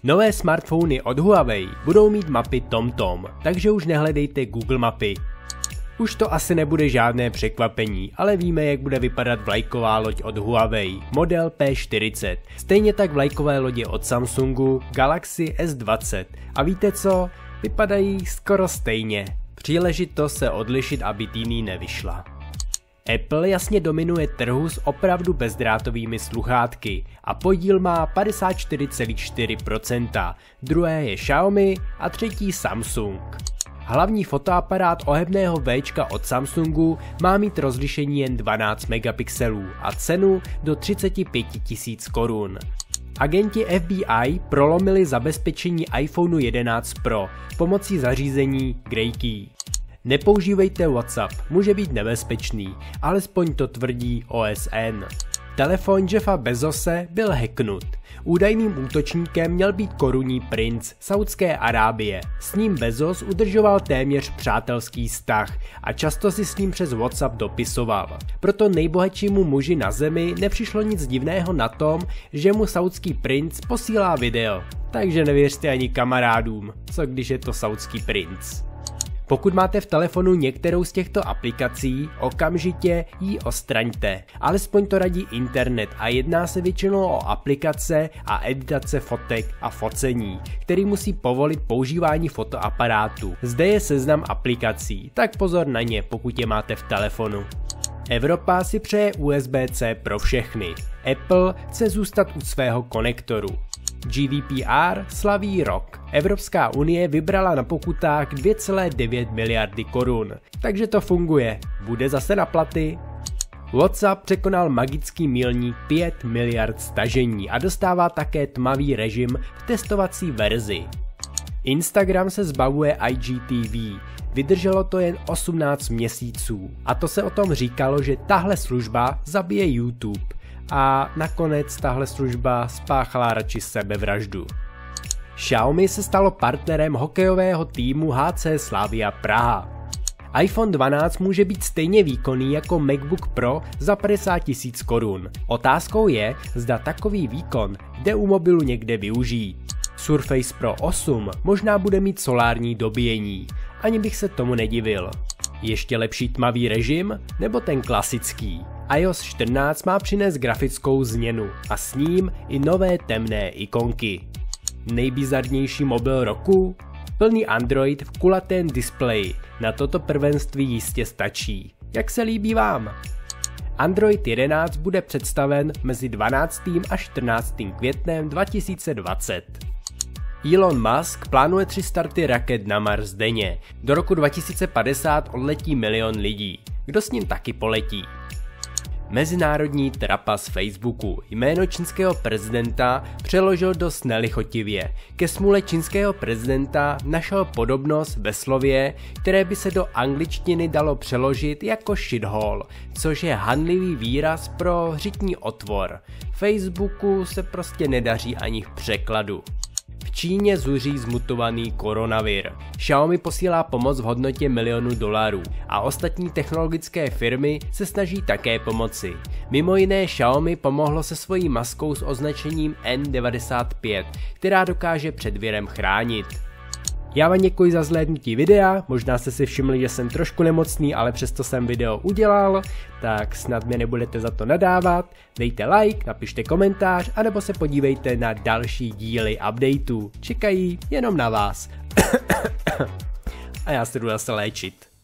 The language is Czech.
Nové smartfony od Huawei budou mít mapy TomTom, takže už nehledejte Google mapy. Už to asi nebude žádné překvapení, ale víme, jak bude vypadat vlajková loď od Huawei, model P40. Stejně tak vlajkové lodě od Samsungu Galaxy S20. A víte co? Vypadají skoro stejně. Příležitost se odlišit, aby jiný nevyšla. Apple jasně dominuje trhu s opravdu bezdrátovými sluchátky a podíl má 54,4%, druhé je Xiaomi a třetí Samsung. Hlavní fotoaparát ohebného Včka od Samsungu má mít rozlišení jen 12 megapixelů a cenu do 35 000 korun. Agenti FBI prolomili zabezpečení iPhone 11 Pro pomocí zařízení GreyKey. Nepoužívejte WhatsApp, může být nebezpečný, alespoň to tvrdí OSN. Telefon Jeffa Bezose byl hacknut. Údajným útočníkem měl být korunní princ Saúdské Arábie. S ním Bezos udržoval téměř přátelský vztah a často si s ním přes WhatsApp dopisoval. Proto nejbohatšímu muži na zemi nepřišlo nic divného na tom, že mu saúdský princ posílá video. Takže nevěřte ani kamarádům, co když je to saúdský princ. Pokud máte v telefonu některou z těchto aplikací, okamžitě ji odstraňte. Alespoň to radí internet a jedná se většinou o aplikace a editace fotek a focení, který musí povolit používání fotoaparátu. Zde je seznam aplikací, tak pozor na ně, pokud je máte v telefonu. Evropa si přeje USB-C pro všechny. Apple chce zůstat u svého konektoru. GDPR slaví rok. Evropská unie vybrala na pokutách 2,9 miliardy korun. Takže to funguje. Bude zase na platy. WhatsApp překonal magický milník 5 miliard stažení a dostává také tmavý režim v testovací verzi. Instagram se zbavuje IGTV. Vydrželo to jen 18 měsíců. A to se o tom říkalo, že tahle služba zabije YouTube. A nakonec tahle služba spáchala radši sebevraždu. Xiaomi se stalo partnerem hokejového týmu HC Slavia Praha. iPhone 12 může být stejně výkonný jako MacBook Pro za 50 000 korun. Otázkou je, zda takový výkon jde u mobilu někde využít. Surface Pro 8 možná bude mít solární dobíjení. Ani bych se tomu nedivil. Ještě lepší tmavý režim nebo ten klasický? iOS 14 má přinést grafickou změnu a s ním i nové temné ikonky. Nejbizarnější mobil roku? Plný Android v kulatém displeji. Na toto prvenství jistě stačí. Jak se líbí vám? Android 11 bude představen mezi 12. a 14. květnem 2020. Elon Musk plánuje 3 starty raket na Mars denně. Do roku 2050 odletí 1 000 000 lidí. Kdo s ním taky poletí? Mezinárodní trapas Facebooku jméno čínského prezidenta přeložil dost nelichotivě. Ke smůle čínského prezidenta našel podobnost ve slově, které by se do angličtiny dalo přeložit jako shithole, což je hanlivý výraz pro řitní otvor. Facebooku se prostě nedaří ani v překladu. V Číně zuří zmutovaný koronavir. Xiaomi posílá pomoc v hodnotě $1 milion a ostatní technologické firmy se snaží také pomoci. Mimo jiné Xiaomi pomohlo se svojí maskou s označením N95, která dokáže před virem chránit. Já vám děkuji za zhlédnutí videa, možná jste si všimli, že jsem trošku nemocný, ale přesto jsem video udělal, tak snad mě nebudete za to nadávat. Dejte like, napište komentář, anebo se podívejte na další díly updateů. Čekají jenom na vás. A já se jdu zase léčit.